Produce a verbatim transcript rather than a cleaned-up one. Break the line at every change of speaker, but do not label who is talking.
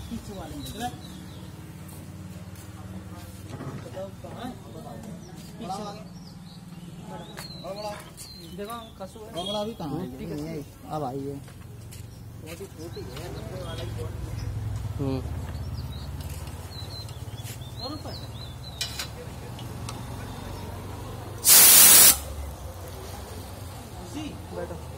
खींचवा लेंगे। देखो कसू है। बंगला भी कहाँ है? ठीक है अब आई है। छोटी छोटी है नब्बे वाला ही। हम्म और ऊपर बैठो।